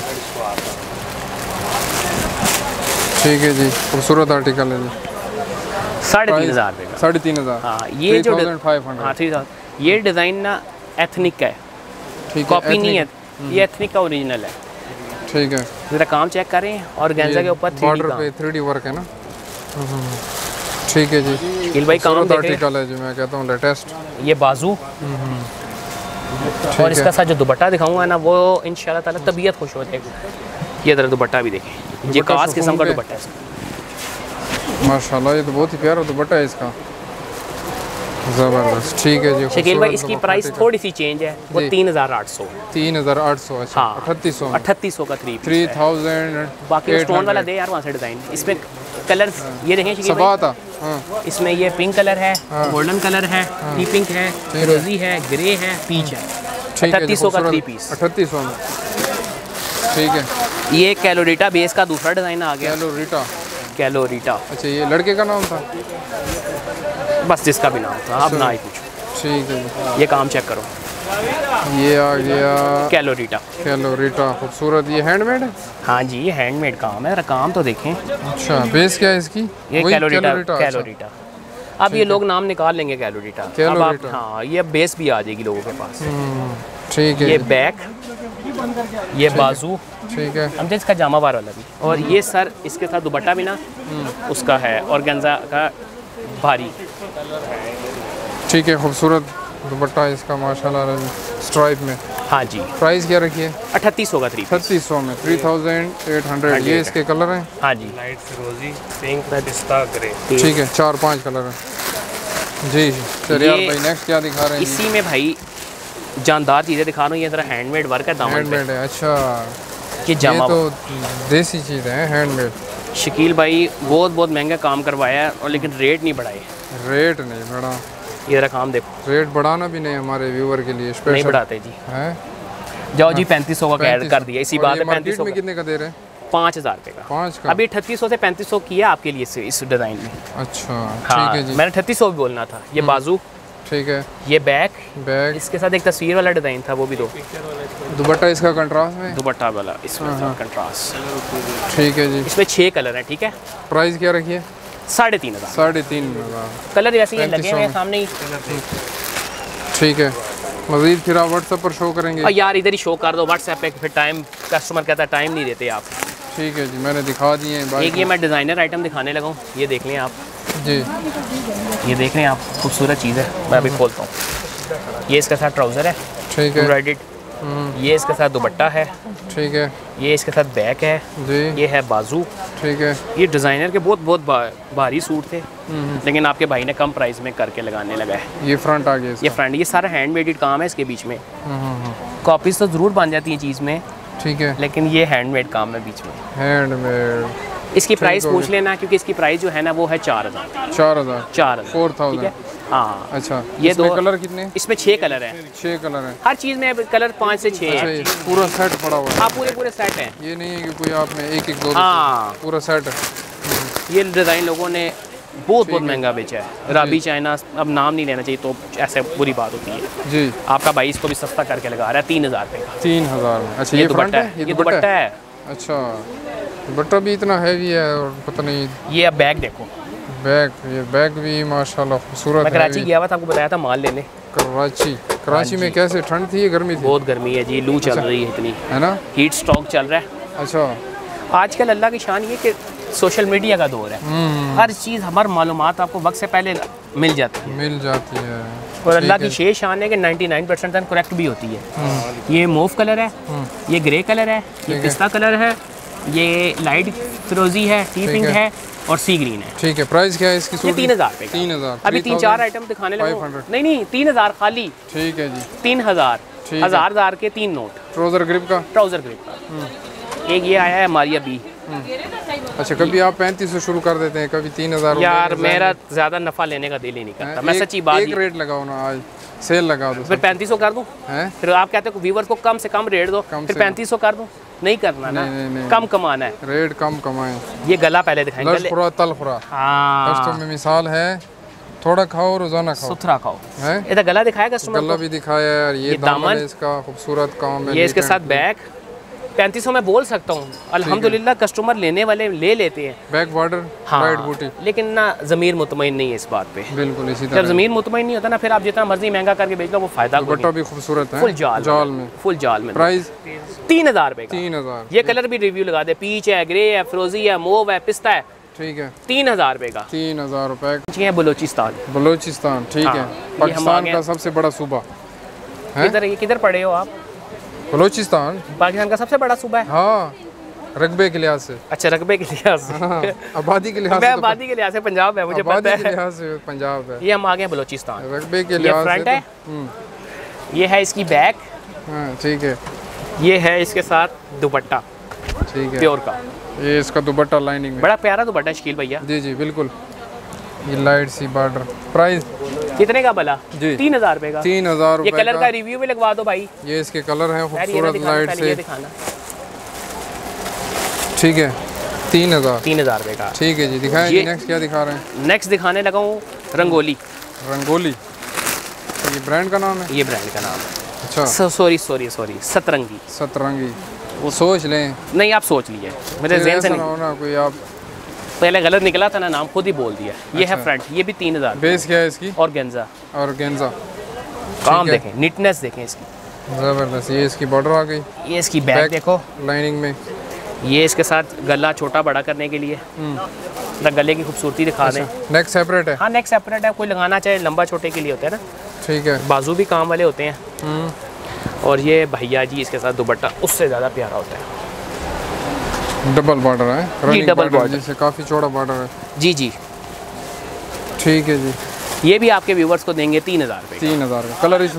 ठीक है जी, खूबसूरत आर्टिकल है जी। साढ़े तीन हज़ार रुपये का। साढ़े तीन हज़ार। हाँ, ये जो फाइव हंड्रेड। हाँ थ्री थाउजेंड। ये डिज़ाइन ना एथनिक का है, ठीक है, कॉपी नहीं है, ये एथनिक का ओरिजिनल है। ठीक है, ज़रा काम चेक करें, और गेंजा के ऊपर थ्री बॉर्डर पे थ्री डी वर्क है ना। ठीक है जी, शकील भाई काम देखें। आर्टिकल है जो मैं कहता हूँ लेटेस्ट। ये बाजू, और इसका साथ जो दुपट्टा दिखाऊंगा ना, वो इंशाल्लाह ताला तबीयत खुश हो जाएगी। ये ज़रा दुपट्टा भी देखें, ये खास किस्म का दुपट्टा है इसका। माशाल्लाह, ये तो बहुत ही प्यारा दुपट्टा है इसका, ज़बरदस्त। ठीक है जी, शकील भाई इसकी प्राइस थोड़ी सी चेंज है, वो तीन हज़ार आठ सौ तीन हज़ार आठ सौ। अच्छा, हाँ, अठतीस सौ अठतीस सौ का थ्री थ्री थाउजेंड। बाकी स्टोन वाला दे यार वहाँ से डिज़ाइन। इसमें कलर ये देखें शकील भाई, था। हाँ। इसमें ये पिंक कलर है, गोल्डन कलर है, टी पिंक है, फिरोजी है, ग्रे है, पीच है। अठतीस सौ का थ्री पीस। अठतीस सौ में, ठीक है। ये कैलोरीटा बेस का दूसरा डिज़ाइन आ गया। कैलोरीटा। कैलोरीटा, अच्छा, ये लड़के का नाम था? बस जिसका भी नाम था, अब ना ही पूछो। ठीक है जी, ये काम चेक करो, ये आ गया कैलोरीटा। कैलोरीटा, खूबसूरत। ये हैंडमेड है? हाँ जी, ये हैंडमेड काम है, जरा काम तो देखें। अच्छा, बेस क्या है इसकी? ये कैलोरीटा। अच्छा। कैलोरीटा, अब ये लोग नाम निकाल लेंगे कैलोरीटा। अब आप हाँ, ये बेस भी आ जाएगी लोगों के पास। ठीक है, ये बैक, ये बाजू, ठीक है, हम इसका जामा बार वाला भी, और ये सर इसके साथ दुपट्टा भी ना उसका है ऑर्गेन्जा का भारी। ठीक है, खूबसूरत दुपट्टा है इसका माशाल्लाह, स्ट्राइप में। हाँ जी, प्राइस क्या रखिए? अठतीस सौ का थ्री छत्तीस सौ में, थ्री थाउजेंड एट हंड्रेड। ये इसके कलर हैं? हाँ जी, लाइट फिरोजी, पिंक, पिस्ता, ग्रे। ठीक है, चार पांच कलर हैं जी। चलिए आप भाई नेक्स्ट क्या दिखा रहे हैं? इसी में भाई जानदार चीज़ें दिखा रहा हूँ। ये जरा हैंडमेड वर्क है दामन पे। हैंडमेड है, अच्छा। ये जामा ये तो देसी चीज़ है, हैंडमेड। शकील भाई बहुत बहुत महंगा काम करवाया है और लेकिन रेट नहीं बढ़ाए। रेट नहीं बढ़ा, ये रहा काम देखो। रेट बढ़ाना भी नहीं हमारे व्यूअर के लिए स्पेशल नहीं बढ़ाते जी है। जाओ जी पैंतीस सौ का ऐड कर दिया, इसी बात है। पैंतीस सौ में कितने का दे रहे हैं? पाँच हज़ार रुपये का। पाँच का अभी अठतीस सौ से पैंतीस सौ किया आपके लिए इस, इस डिज़ाइन में। अच्छा हाँ, ठीक है जी। मैंने अठतीस सौ भी बोलना था। ये बाजू, ठीक है, ये बैक, बैक, इसके साथ एक तस्वीर वाला डिज़ाइन था वो भी दो। दुपट्टा इसका कंट्रास्ट में, दुपट्टा वाला इसमें कंट्रास्ट। ठीक है जी। इसमें छः कलर हैं, ठीक है। प्राइस क्या रखिए? साढ़े तीन हज़ार। साढ़े तीन हज़ार कलर वैसे ही लगे हुए सामने ही। ठीक है, मज़ीद फिर आप व्हाट्सएप पर शो करेंगे? और यार इधर ही शो कर दो व्हाट्सएप पे, फिर टाइम कस्टमर कहता है टाइम नहीं देते आप। ठीक है जी, मैंने दिखा दिए हैं। एक ये मैं डिज़ाइनर आइटम दिखाने लगा हूँ, ये देख लें आप जी। ये देख लें आप, खूबसूरत चीज़ है। मैं अभी खोलता हूँ। ये इसके साथ ट्राउज़र है, ठीक है, एम्ब्रॉयडर्ड। ये इसके साथ दुपट्टा है, ठीक है, ये इसके साथ बैक है जी। ये है बाजू, ठीक है। ये डिज़ाइनर के बहुत बहुत बा, भारी सूट थे, लेकिन आपके भाई ने कम प्राइस में करके लगाने लगा है। ये फ्रंट आ गया, ये फ्रंट, ये सारा हैंडमेड काम है इसके बीच में। कॉपीज तो ज़रूर बन जाती हैं चीज़ में, ठीक है, लेकिन ये हैंडमेड काम है बीच में। हैंडमेड। इसकी प्राइस पूछ लेना, क्योंकि इसकी प्राइस जो है ना वो है चार हज़ार। चार हज़ार चार हज़ार फोर थाउजेंड हाँ। अच्छा, ये दो कलर कितने? इसमें छः कलर हैं। छः कलर हैं हर चीज़ में कलर पाँच से छः है। पूरा सेट पड़ा हुआ है? हाँ पूरे पूरे सेट हैं। ये नहीं है कि कोई आप में एक एक दो, हाँ पूरा सेट है। ये डिज़ाइन लोगों ने बहुत बहुत महंगा बेचा है। राबी चाइना, अब नाम नहीं लेना चाहिए तो ऐसे बुरी बात होती है जी। आपका भाई इसको भी सस्ता करके लगा रहा है तीन हज़ार रुपये का। तीन हज़ार में? अच्छा, ये दुपट्टा है, ये दुपट्टा है। अच्छा, दुपट्टा भी इतना हैवी है और पता नहीं। ये अब बैग देखो, बैग, ये बैग भी माशाल्लाह खूबसूरत है। मैं कराची गया हुआ था, आपको बताया था माल लेने। कराची कराची में कैसे ठंड थी या गर्मी थी? बहुत गर्मी है जी, लू चल रही है इतनी, है ना, हीट स्ट्रोक चल रहा है। अच्छा, आजकल अल्लाह की शान ये कि सोशल मीडिया का दौर है, हर चीज़ हमारी मालूमात आपको वक्त से पहले मिल जाती है मिल जाती है। और अल्लाह की शेष शान है कि निन्यानवे परसेंट तक करेक्ट भी होती है। ये मूव कलर है, ये ग्रे कलर है, ये पिस्ता कलर है, ये लाइट फिरोजी है, टी पिंक है और सी ग्रीन है। ठीक है, प्राइस क्या है इसकी? ये तीन हज़ार रुपये। तीन हज़ार अभी तीन चार आइटम दिखाने लगा। नहीं नहीं तीन हज़ार खाली। ठीक है जी, तीन हज़ार हज़ार हज़ार के तीन नोट। ट्राउजर ग्रिप का? ट्राउजर ग्रिप का। एक ये आया है मारिया बी। अच्छा, कभी आप पैंतीस से शुरू कर देते हैं, कभी तीन हज़ार? यार मेरा ज़्यादा नफ़ा लेने का दिल ही नहीं करता, मैं सच्ची बात। एक रेट लगाओ ना, आज सेल लगा दो, फिर पैंतीस सौ कर दूँ। फिर आप कहते हो व्यूवर को कम से कम रेट दो, फिर पैंतीस सौ कर दूँ। नहीं करना ना, नहीं, नहीं, कम कमाना है, रेट कम कमाएं। ये गला पहले दिखाएंगे। लशपुरा तलफुरा, हाँ में मिसाल है, थोड़ा खाओ रोजाना खाओ, सुथरा खाओ। है इधर गला दिखाया कस्टमर गला भी दिखाया है, ये, ये दामन है इसका खूबसूरत काम है। ये इसके साथ बैग पैंतीस सौ में बोल सकता हूँ अल्हम्दुलिल्लाह, कस्टमर लेने वाले ले लेते हैं। बैक बॉर्डर, हाँ, वाइट बूटी, लेकिन ना ज़मीर मुतमईन नहीं है इस बात पे। बिल्कुल इसी तरह। जब ज़मीर मुतमईन नहीं होता ना, फिर आप जितना मर्जी महंगा करके बेच लो वो फायदा। दुपट्टा भी खूबसूरत है, फुल जाल जाल में, फुल जाल में। प्राइस तीन हज़ार रुपये का। तीन हज़ार ये कलर भी रिव्यू लगा दे, पीच है, ग्रे है, फिरोजी है, मोव है, पिस्ता है। ठीक है, तीन हज़ार रुपये का। तीन हज़ार रुपये। है बलोचिस्तान, बलोचिस्तान, ठीक है, पाकिस्तान का सबसे बड़ा सूबा है। किधर ये किधर पढ़े हो आप? बलोचिस्तान पाकिस्तान का सबसे बड़ा सूबा है। हाँ, रकबे के लिहाज से। अच्छा, रकबे के लिहाज से। हाँ, आबादी के लिहाज से। आबादी के लिहाज से पंजाब है, मुझे पता है। के लिहाज से पंजाब है। ये हम आ गए बलोचिस्तान। रकबे के लिहाज से फ्रंट है, ये है इसकी बैक। हाँ, ठीक है, ये है इसके साथ दुपट्टा, ठीक है, प्योर का। ये इसका दुपट्टा लाइनिंग में, बड़ा प्यारा दुपट्टा शकील भैया। जी जी बिल्कुल। ये लाइट सी बॉर्डर, प्राइस कितने का भला? जी, तीन हज़ार रुपये का। तीन हज़ार ये कलर का रिव्यू भी लगवा दो भाई। ये इसके कलर हैं खूबसूरत लाइट से। दिखाना, ठीक है, तीन हज़ार तीन हज़ार रुपये का। ठीक है जी, दिखाएं। ये नेक्स्ट क्या दिखा रहे हैं? नेक्स्ट दिखाने लगा हूँ रंगोली। रंगोली, तो ये ब्रांड का नाम है? ये ब्रांड का नाम है। अच्छा, सॉरी सॉरी सॉरी सतरंगी। सतरंगी, वो सोच लें। नहीं आप सोच लीजिए, मेरे ज़हन से नहीं ना कोई आप पहले गलत निकला था ना, नाम खुद ही बोल दिया। ये है फ्रंट, ये भी तीन हज़ार। बेस क्या है इसकी? और गेंजा, और गेंजा काम देखें, नीटनेस देखें इसकी, ज़बरदस्त। ये इसकी बॉर्डर आ गई। ये इसकी बैक देखो लाइनिंग में। ये इसके साथ गला छोटा बड़ा करने के लिए, गले की खूबसूरती दिखा दें। नेक सेपरेट है? हाँ, नेक सेपरेट है, कोई लगाना चाहे लंबा छोटे के लिए होता है ना। ठीक है, बाजू भी काम वाले होते हैं। और ये भैया जी इसके साथ दुपट्टा उससे ज़्यादा प्यारा होता है। डबल बॉर्डर है, रनिंग डबल बॉर्डर, जिससे काफ़ी चौड़ा बॉर्डर है। जी जी, ठीक है जी। ये भी आपके व्यूवर्स को देंगे तीन हज़ार रुपये। तीन हज़ार का। कलर इसमें?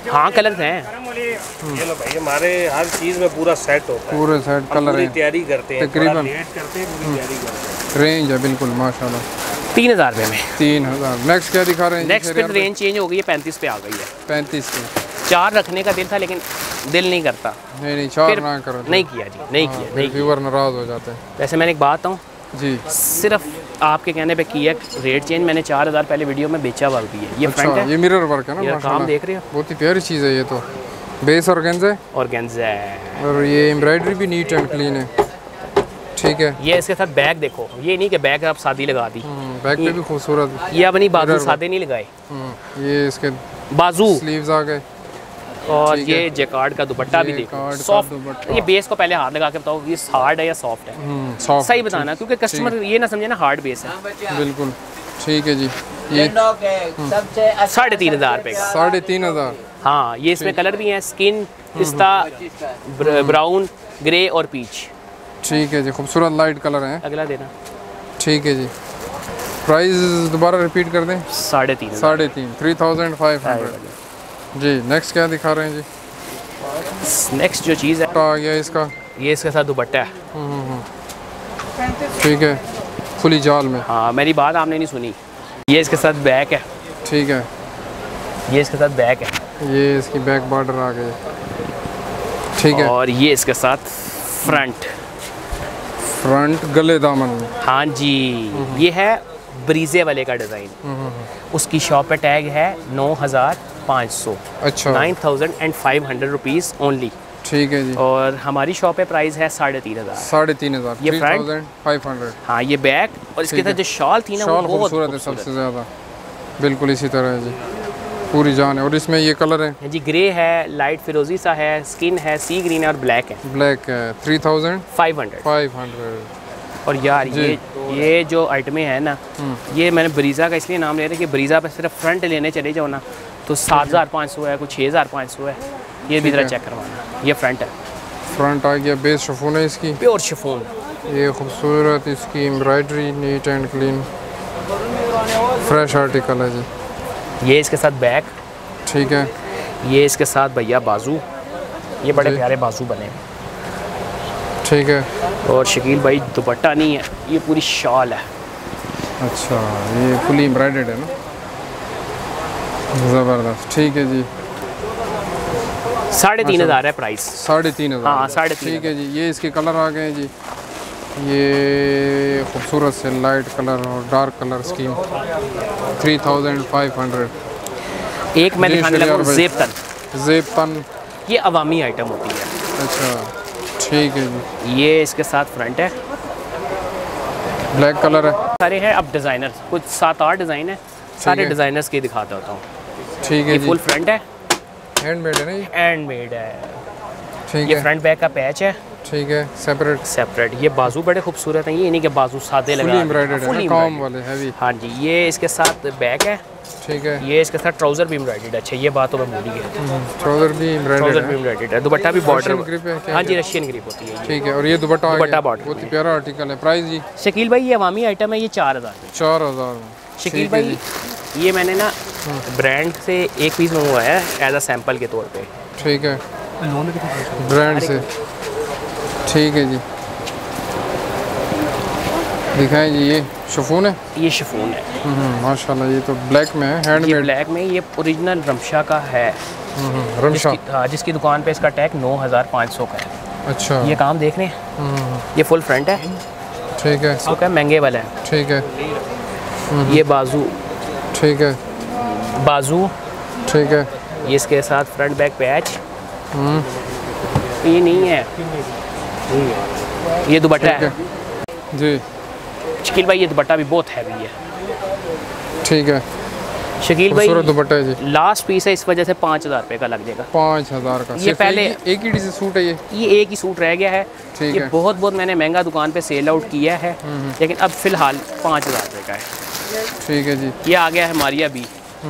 हाँ कलर हैं। ये लो भाई, हमारे हर चीज़ में पूरा सेट होता है, पूरे सेट हम कलर पूरी है, तैयारी करते हैं, तकरीबन। थोड़ा लेट करते हैं, पूरी तैयारी करते हैं। रेंज है बिल्कुल माशाल्लाह। तीन हज़ार रुपये में। तीन हज़ार। नेक्स्ट क्या दिखा रहे हैं? नेक्स्ट फिर रेंज चेंज हो गई है, पैंतीस पे आ गई है। पैंतीस की। चार रखने का दिल था लेकिन दिल नहीं करता, नहीं नहीं चार फिर ना करो। नहीं किया जी, नहीं किया, नहीं किया। व्यूअर नाराज हो जाते हैं। वैसे मैंने एक बात कहूँ, जी सिर्फ आपके कहने पे किया रेट चेंज, मैंने चार हज़ार पहले वीडियो में बेचा हुआ भी है। ये अच्छा, फ्रंट है, ये मिरर वर्क है ना ये काम माशाल्लाह। देख रहे हो, बहुत ही प्यारी चीज़ है ये तो। बेस ऑर्गेन्जा है और गेंजा है, और ये एम्ब्रॉयडरी भी नीट एंड क्लीन है। ठीक है। ये इसके साथ बैग देखो, ये नहीं कि बैग आप सादी लगा दी, बैक पे भी खूबसूरत। ये अपनी बाजू मिरर सादे नहीं लगाए, हम्म, ये इसके बाजू स्लीव्स आ गए। और ठीक ये है। जैकार्ड का दुपट्टा भी जैकार्ड देखो, का सॉफ्ट। दुपट्टा। ये बेस को पहले हाथ लगा के बताओ ये हार्ड है या सॉफ्ट है, हम्म, सॉफ्ट। सही बताना, क्योंकि कस्टमर ये ना समझे ना हार्ड बेस है। बिल्कुल ठीक है जी। ये साढ़े तीन हज़ार रुपये का। साढ़े तीन हज़ार। हाँ, ये इसमें कलर भी हैं, स्किन, पिस्ता, ब्राउन, ग्रे और पीच। ठीक है जी, खूबसूरत लाइट कलर है। अगला देना। ठीक है जी। प्राइस दोबारा रिपीट कर दें। साढ़े तीन हज़ार। साढ़े तीन थ्री थाउजेंड फाइव हंड्रेड। जी नेक्स्ट क्या दिखा रहे हैं जी? नेक्स्ट जो चीज़ है आ गया इसका। ये इसके साथ दुपट्टा है। ठीक है, खुली जाल में। हाँ, मेरी बात आपने नहीं सुनी। ये इसके साथ बैक है, ठीक है। ये इसके साथ बैक है, ये इसकी बैक बॉर्डर आ गई। ठीक है। और ये इसके साथ फ्रंट। फ्रंट गले दामन में। हाँ जी, ये है ब्रीजे वाले का डिज़ाइन। उसकी शॉप पे टैग है नौ हज़ार पाँच सौ, अच्छा nine thousand and five hundred rupees only. ठीक है जी। और हमारी शॉप पे प्राइस है साढ़े तीन हज़ार। साढ़े तीन हज़ार। ये three front? Thousand five hundred. हाँ, ये बैक और इसके ठीक साथ है। जो शॉल थी ना वो शॉल बहुत खूबसूरत है खूबसूरत सबसे ज़्यादा। बिल्कुल इसी तरह है जी, पूरी जान है। और इसमें ये कलर है है जी, ग्रे है, लाइट फिरोजी सा है, स्किन है, सी ग्रीन है और ब्लैक है। ब्लैक है। Three thousand five hundred. Five hundred. और यार ये ये जो आइटमें हैं ना, ये मैंने ब्रीज़ा का इसलिए नाम ले रहा है कि ब्रीज़ा पे सिर्फ फ्रंट लेने चले जाओ ना तो सात हज़ार पाँच सौ है, कुछ छः हज़ार पाँच सौ है। ये भी ज़रा चेक करवाना। ये फ्रंट है, फ्रंट आ गया। बेस शिफॉन है इसकी। Pure chiffon. ये खूबसूरत इसकी embroidery neat and clean, fresh article है जी। ये इसके साथ बैक, ठीक है। ये इसके साथ भैया बाजू, ये बड़े जी। प्यारे बाजू बने हैं। ठीक है। और शकील भाई दुपट्टा नहीं है, ये पूरी शॉल है। अच्छा, ये फुली एम्ब्रॉयडर्ड है ना, ज़बरदस्त। ठीक है जी। साढ़े तीन हज़ार है प्राइस। साढ़े तीन हज़ार। हाँ, साढ़े तीन ठीक है जी। ये इसके कलर आ गए जी। ये खूबसूरत से लाइट कलर और dark colour scheme. Three thousand five hundred. एक मैं जी, दिखाने लगा हूँ शरियार जेब तन। जेब तन। ये अवामी आइटम होती है। अच्छा ठीक है जी। ये इसके साथ फ्रंट है, ब्लैक कलर है। सारे हैं अब डिज़ाइनर, कुछ सात आठ डिज़ाइन है, सारे है। डिज़ाइनर्स के दिखाता होता हूँ। ठीक है ये जी। फुल फ्रंट है, हैंडमेड है ना ये? हैंड मेड है। ठीक ये है। फ्रंट बैक का पैच है, ठीक है, सेपरेट। सेपरेट। ये बाजू बड़े खूबसूरत हैं, ये नहीं कि बाजू सादे लगा फुली एम्ब्रॉयडर्ड है fully ना, काम embroidered। वाले हैवी। हाँ जी, ये इसके साथ बैक है, ठीक है। ये इसके साथ ट्राउज़र भी एम्ब्रॉयडर्ड है। अच्छा, ये बात तो मैं भूल ही गया, ट्राउजर भी एम्ब्रॉयडर्ड ट्राउज़र भी है। एम्ब्रॉयडर्ड है। दुपट्टा भी बॉर्डर, Russian grip है क्या? हाँ जी, रशियन ग्रिप होती है ये। ठीक है। और ये दुपट्टा आ दुपट्टा गया। border बहुत ही में। प्यारा आर्टिकल है। प्राइस जी? शकील भाई ये अवामी आइटम है, ये चार हज़ार में। चार हज़ार में। शकील ठीक है भाई जी। ये मैंने ना ब्रांड से एक पीस मंगवाया है एज अ सैंपल के तौर पे। ठीक है, ब्रांड से। ठीक है जी। दिखाएं जी। ये शिफॉन है। ये शिफॉन है, हम्म, माशाल्लाह। ये तो ब्लैक में है, ये हैंडमेड। ब्लैक में। ये ओरिजिनल रमशा का है, रमशा। जिसकी, हाँ, जिसकी दुकान पे इसका टैग नौ हज़ार पाँच सौ का है। अच्छा। ये काम देख रहे हैं, हम्म, ये फुल फ्रंट है, ठीक है। इसको क्या महंगे वाला है। ठीक है। ये बाजू, ठीक है। बाजू ठीक है। ये इसके साथ फ्रंट बैक पैच। ये नहीं है, ये दुपट्टा ठीक है। है जी। शकील भाई ये दुपट्टा भी बहुत हैवी है। ठीक है। शकील भाई खूबसूरत दुपट्टा है जी। लास्ट पीस है, इस वजह से पाँच हज़ार रुपये का लग जाएगा। पाँच हज़ार का। ये सिर्फ पहले- एक ही- एक ही डिज़ाइन सूट है ये। ये एक ही सूट रह गया है। ठीक ये है। बहुत बहुत मैंने महंगा दुकान पे सेल आउट किया है, लेकिन अब फिलहाल पाँच हज़ार रुपये का है। ठीक है जी। ये आ गया है मारिया बी।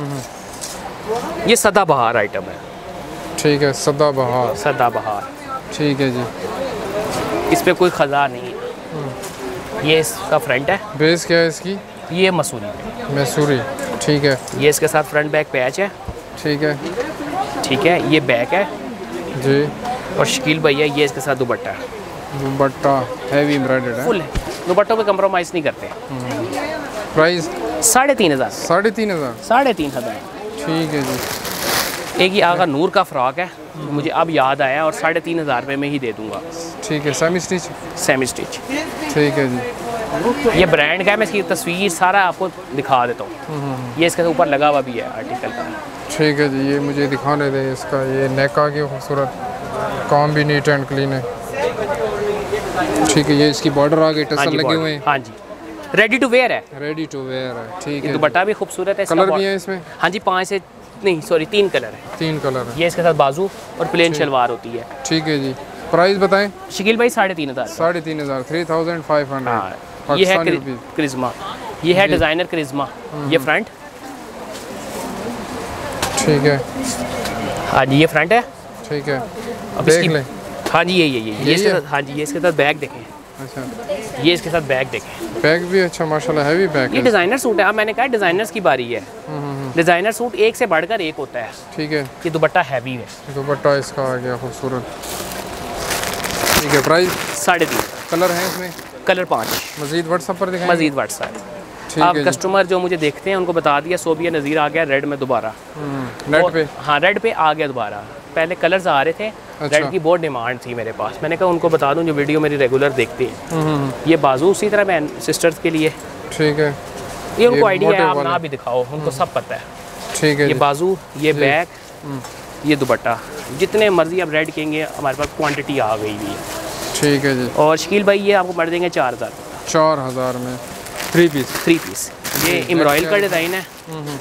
ये सदाबहार आइटम है, ठीक है, सदाबहार। सदाबहार। ठीक है जी। इस पे कोई खजा नहीं है। ये इसका फ्रंट है, बेस क्या है इसकी? ये मसूरी है। मैसूरी। ठीक है। ये इसके साथ फ्रंट बैक पैच है, ठीक है। ठीक ठीक है, ये बैक है जी। और शकील भैया ये इसके साथ दुपट्टा है, दुपट्टा हैवी एम्ब्रॉयडर्ड है। फुल है, दुपट्टों पे कंप्रोमाइज़ नहीं करते। प्राइस साढ़े तीन हज़ार साढ़े तीन हज़ार साढ़े तीन हज़ार ठीक है जी। एक ये आगा नूर का फ्रॉक है, मुझे अब याद आया, और साढ़े तीन हज़ार रुपये में ही दे दूँगा। ठीक है, सेमी स्टिच। सेमी स्टिच ठीक है जी। ये ब्रांड का है, मैं इसकी तस्वीर सारा आपको दिखा देता हूँ। ये इसके ऊपर लगा हुआ भी है आर्टिकल का। ठीक है जी, ये मुझे दिखाने दें इसका। ये नेक आ गया खूबसूरत, काम भी नीट एंड क्लीन है। ठीक है, ये इसकी बॉर्डर आ गई, टसल लगे हुए हैं। हाँ जी, रेडी टू वेयर है, रेडी टू वेयर है। ठीक है, दुपट्टा भी खूबसूरत है। कलर भी है इसमें? हाँ जी, पाँच से नहीं सॉरी तीन कलर है। तीन कलर है। ये इसके साथ बाजू और प्लेन शलवार होती है। ठीक है जी। प्राइस बताएं? शकील भाई साढ़े तीन हज़ार साढ़े तीन हज़ार थ्री थाउजेंड फाइव हाँ, हंड्रेड ये है क्रिज्मा, ये है डिज़ाइनर क्रिज्मा। ये फ्रंट, ठीक है। हाँ जी, ये फ्रंट है। ठीक है, अब देख इसकी लें। हाँ जी, ये ये ये ये इसके साथ, हाँ जी, ये इसके साथ बैग देखें। अच्छा, ये इसके साथ बैग देखें। बैग भी अच्छा माशाल्लाह, हैवी बैग ये है। डिज़ाइनर सूट है। अब मैंने कहा डिज़ाइनर्स की बारी है। डिज़ाइनर सूट एक से बढ़कर एक होता है। ठीक है, ये दुपट्टा हैवी है, दुपट्टा इसका आ गया खूबसूरत। ठीक है, प्राइस? साढ़े तीन। कलर है इसमें? कलर पाँच। मजीद व्हाट्सएप पर दिखाएं? मजीद व्हाट्सएप। ठीक आप है जी। कस्टमर जो मुझे देखते हैं उनको बता दिया, सोबिया नज़ीर आ गया रेड में दोबारा। नेट पे? हाँ, रेड पे आ गया दोबारा। पहले कलर्स आ रहे थे, अच्छा। रेड की बहुत डिमांड थी मेरे पास। मैंने कहा उनको बता दूं जो वीडियो मेरी रेगुलर देखते हैं। ये बाजू उसी तरह मैं सिस्टर्स के लिए, ठीक है, ये उनको ये आइडिया है, मोटे आप वाले। ना भी दिखाओ, उनको सब पता है। ठीक है ये जी। बाजू, ये बैक, ये दुपट्टा, जितने मर्जी आप रेड कहेंगे हमारे पास क्वांटिटी आ गई हुई है। ठीक है जी। और शकील भाई ये आपको पड़ देंगे चार हज़ार चार हज़ार में थ्री पीस? Three piece. ये एम्ब्रॉयडरी का डिज़ाइन है,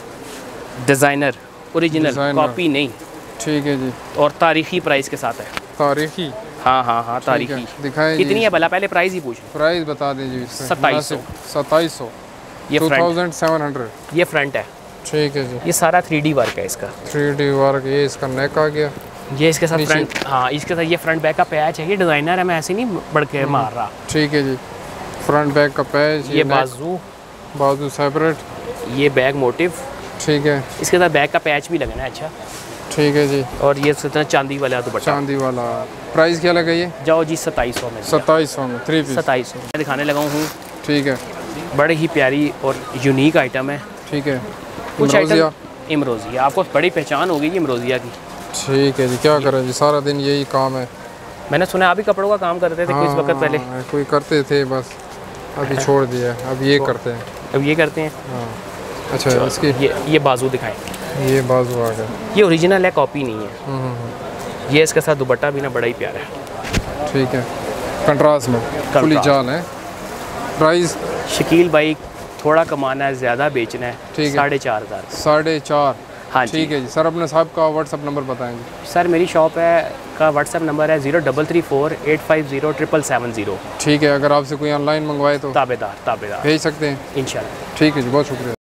डिज़ाइनर ओरिजिनल, Designer। कॉपी नहीं। ठीक है जी। और तारीखी प्राइस के साथ है। तारीखी? हाँ हाँ हाँ, ठीक है, तारीखी। दिखाएं कितनी जी। है भला, पहले प्राइस ही पूछ लो। प्राइस बता दीजिए। सत्ताईस सौ। सत्ताईस सौ ये two front, thousand seven hundred ये फ्रंट है। ठीक है जी। ये सारा थ्री डी वर्क है इसका। थ्री डी वर्क, ये इसका नेक आ गया। ये इसके साथ नीचे। फ्रंट, हाँ इसके साथ ये फ्रंट बैक का पैच है। ये डिज़ाइनर है, मैं ऐसे नहीं बढ़ के मार रहा। ठीक है जी। फ्रंट बैक का पैच, ये neck, बाजू, बाजू सेपरेट। ये बैक मोटिव, ठीक है। इसके साथ बैक का पैच भी लगना है। अच्छा, ठीक है जी। और ये इसके चांदी वाला दुपट्टा। चांदी वाला। प्राइस क्या लगा ये? जाओ जी, सत्ताईस सौ में। सत्ताईस सौ में थ्री पीस? सत्ताईस सौ मैं दिखाने लगा हूँ। ठीक है, बड़ी ही प्यारी और यूनिक आइटम है। ठीक है। कुछ इम्रोज़िया? आइटम इमरोज़िया, आपको बड़ी पहचान होगी जी इमरोज़िया की। ठीक है जी। क्या करें जी, सारा दिन यही काम है। मैंने सुना आप भी कपड़ों का काम करते थे कुछ हाँ, वक्त पहले। हाँ, कोई करते थे, बस अभी छोड़ दिया, अब ये करते हैं। अब ये करते हैं। हाँ। अच्छा, इसकी ये ये बाजू दिखाएं। ये बाजू आ गया। ये ओरिजिनल है, कॉपी नहीं है। हम्म, हम्म, हम्म। ये इसके साथ दुपट्टा भी ना बड़ा ही प्यारा है। ठीक है, कंट्रास्ट में फुली जाल है। प्राइस? शकील भाई थोड़ा कमाना है, ज़्यादा बेचना है। ठीक है। साढ़े चार हज़ार। साढ़े चार? हाँ जी। ठीक है जी। सर अपने साहब का व्हाट्सअप नंबर बताएं जी। सर मेरी शॉप है का व्हाट्सअप नंबर है zero double three four eight five zero triple seven zero. ठीक है, अगर आपसे कोई ऑनलाइन मंगवाए तो ताबेदार ताबेदार भेज सकते हैं? इंशाल्लाह। ठीक है जी, बहुत शुक्रिया।